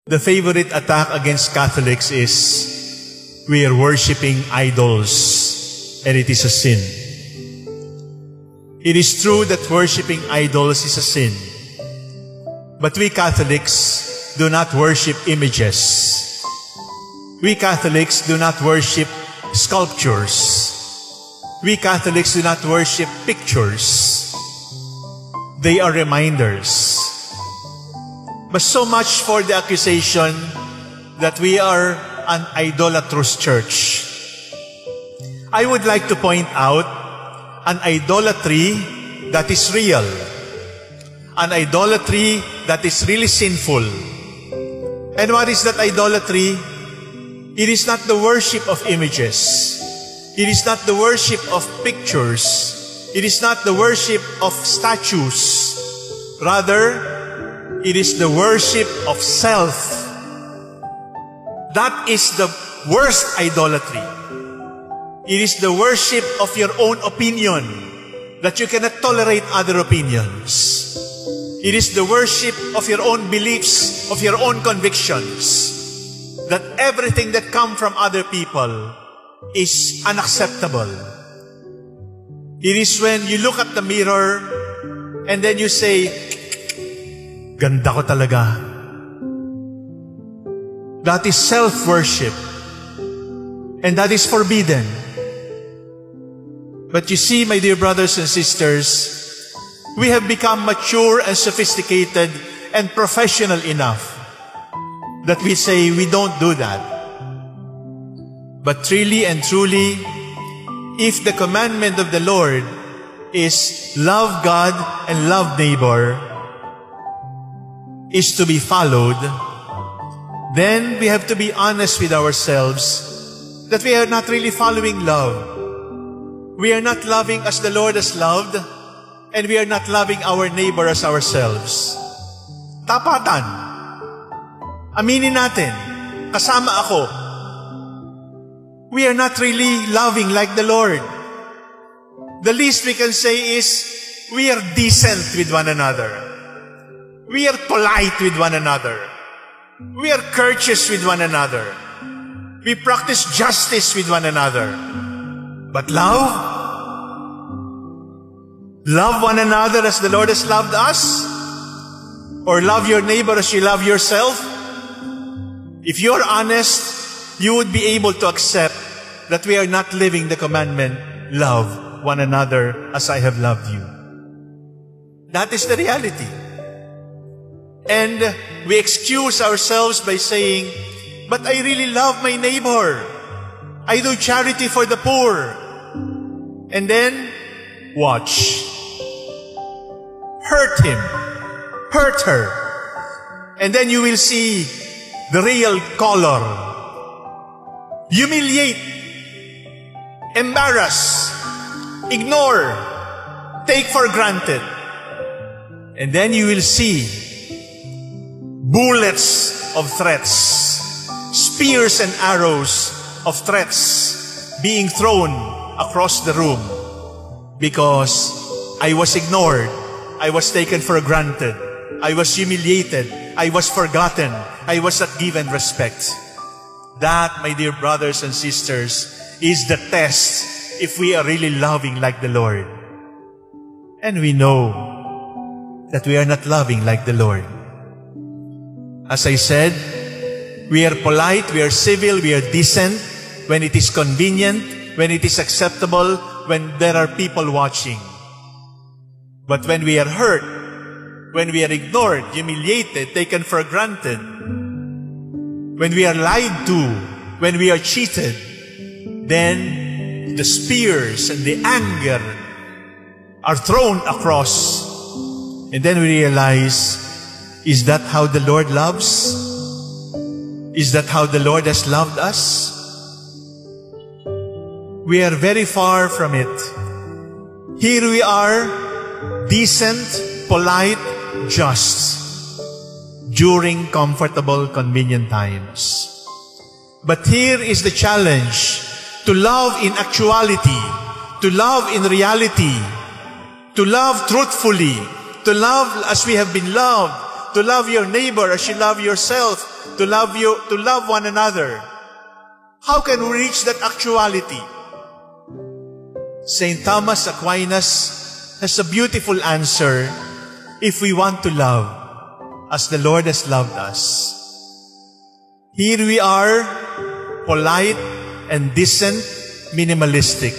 The favorite attack against Catholics is we are worshiping idols, and it is a sin. It is true that worshiping idols is a sin, but we Catholics do not worship images. We Catholics do not worship sculptures. We Catholics do not worship pictures. They are reminders. But so much for the accusation that we are an idolatrous church. I would like to point out an idolatry that is real. An idolatry that is really sinful. And what is that idolatry? It is not the worship of images. It is not the worship of pictures. It is not the worship of statues. Rather, it is the worship of self. That is the worst idolatry. It is the worship of your own opinion, that you cannot tolerate other opinions. It is the worship of your own beliefs, of your own convictions, that everything that comes from other people is unacceptable. It is when you look at the mirror and then you say, ganda ko talaga. That is self-worship. And that is forbidden. But you see, my dear brothers and sisters, we have become mature and sophisticated and professional enough that we say we don't do that. But really and truly, if the commandment of the Lord is love God and love neighbor, is to be followed, then we have to be honest with ourselves that we are not really following love. We are not loving as the Lord has loved, and we are not loving our neighbor as ourselves. Tapatan. Aminin natin. Kasama ako. We are not really loving like the Lord. The least we can say is, we are decent with one another. We are polite with one another. We are courteous with one another. We practice justice with one another. But love? Love one another as the Lord has loved us? Or love your neighbor as you love yourself? If you're honest, you would be able to accept that we are not living the commandment, love one another as I have loved you. That is the reality. And we excuse ourselves by saying, but I really love my neighbor. I do charity for the poor. And then, watch. Hurt him. Hurt her. And then you will see the real color. Humiliate. Embarrass. Ignore. Take for granted. And then you will see bullets of threats, spears and arrows of threats being thrown across the room because I was ignored, I was taken for granted, I was humiliated, I was forgotten, I was not given respect. That, my dear brothers and sisters, is the test if we are really loving like the Lord. And we know that we are not loving like the Lord. As I said, we are polite, we are civil, we are decent when it is convenient, when it is acceptable, when there are people watching. But when we are hurt, when we are ignored, humiliated, taken for granted, when we are lied to, when we are cheated, then the spears and the anger are thrown across. And then we realize, is that how the Lord loves? Is that how the Lord has loved us? We are very far from it. Here we are, decent, polite, just, during comfortable, convenient times. But here is the challenge, to love in actuality, to love in reality, to love truthfully, to love as we have been loved, to love your neighbor as you love yourself, to love one another. How can we reach that actuality? St. Thomas Aquinas has a beautiful answer if we want to love as the Lord has loved us. Here we are, polite and decent, minimalistic.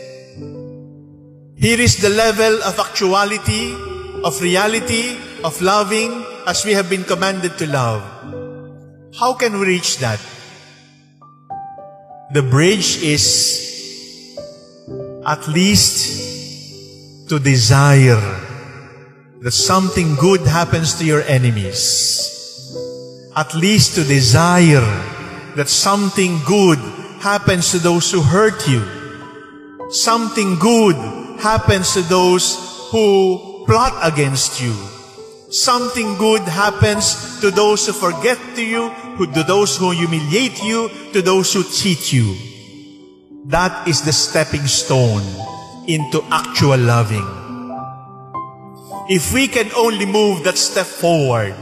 Here is the level of actuality, of reality, of loving as we have been commanded to love. How can we reach that? The bridge is at least to desire that something good happens to your enemies. At least to desire that something good happens to those who hurt you. Something good happens to those who plot against you. Something good happens to those who forget you, to those who humiliate you, to those who cheat you. That is the stepping stone into actual loving. If we can only move that step forward,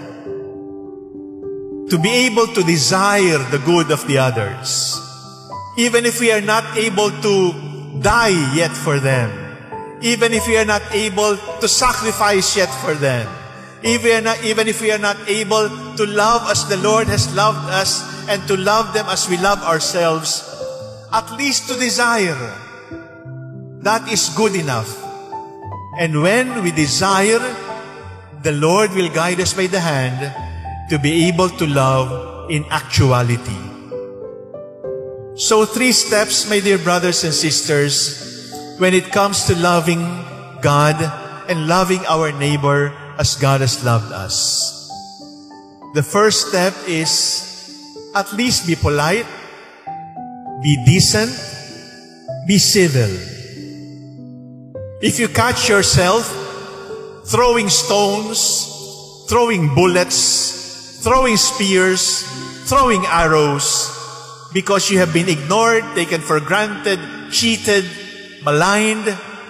to be able to desire the good of the others, even if we are not able to die yet for them, even if we are not able to sacrifice yet for them, even if we are not able to love as the Lord has loved us and to love them as we love ourselves, at least to desire. That is good enough. And when we desire, the Lord will guide us by the hand to be able to love in actuality. So 3 steps, my dear brothers and sisters, when it comes to loving God and loving our neighbor as God has loved us. The first step is at least be polite, be decent, be civil. If you catch yourself throwing stones, throwing bullets, throwing spears, throwing arrows, because you have been ignored, taken for granted, cheated, maligned,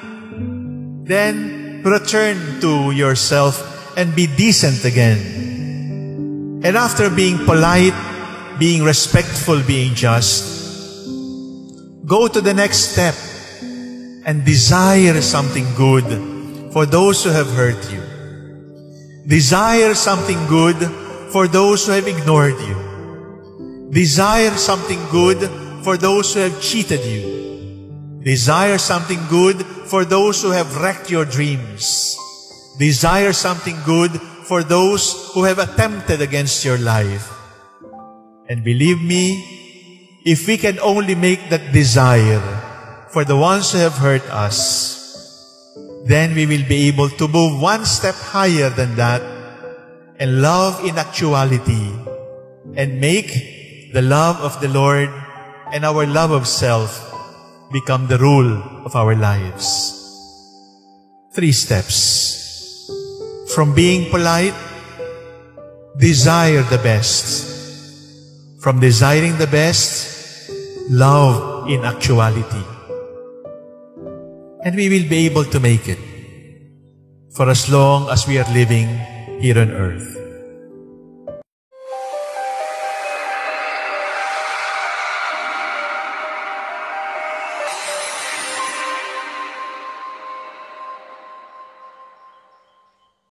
then return to yourself and be decent again. And after being polite, being respectful, being just, go to the next step and desire something good for those who have hurt you. Desire something good for those who have ignored you. Desire something good for those who have cheated you. Desire something good for those who have wrecked your dreams. Desire something good for those who have attempted against your life. And believe me, if we can only make that desire for the ones who have hurt us, then we will be able to move one step higher than that and love in actuality and make the love of the Lord and our love of self become the rule of our lives. 3 steps. From being polite, desire the best. From desiring the best, love in actuality. And we will be able to make it for as long as we are living here on earth.